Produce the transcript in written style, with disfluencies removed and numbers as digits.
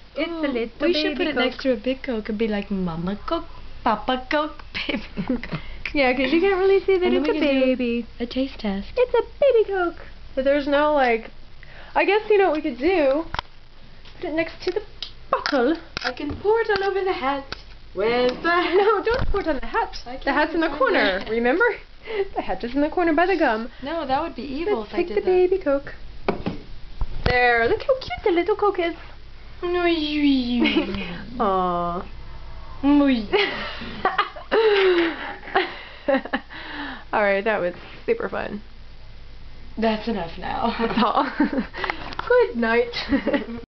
It's a little We should put baby it next to a big Coke and be like Mama Coke, Papa Coke, Baby Coke. Yeah, because you can't really see that And then it's we a can do baby. a taste test. It's a baby Coke. But there's no, like... I guess you know what we could do? Put it next to the bottle. I can pour it all over the hat. Where's the hat? No, don't pour it on the hat. The hat's in the corner, remember? The hat is in the corner by the gum. No, that would be evil Let's if I take did the that. baby Coke. There, look how cute the little Coke is. No, Aww. Alright, that was super fun. That's enough now. That's all. Good night.